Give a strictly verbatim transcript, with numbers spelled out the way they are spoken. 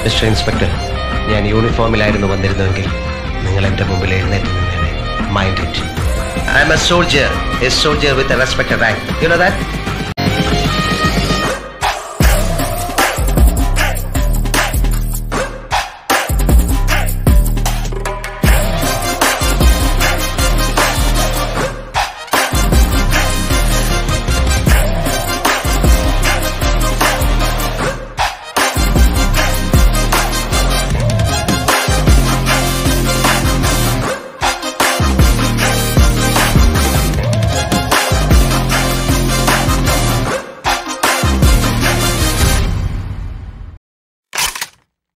Mister inspector, ഞാൻ യൂണിഫോമിലായിരുന്നു വന്നിരുന്നുവെങ്കിൽ നിങ്ങൾ എൻ്റെ മുമ്പിൽ എഴുന്നേറ്റ് നിന്നേനെ. Mind it. I'm a soldier, a soldier with a respected rank. You know that?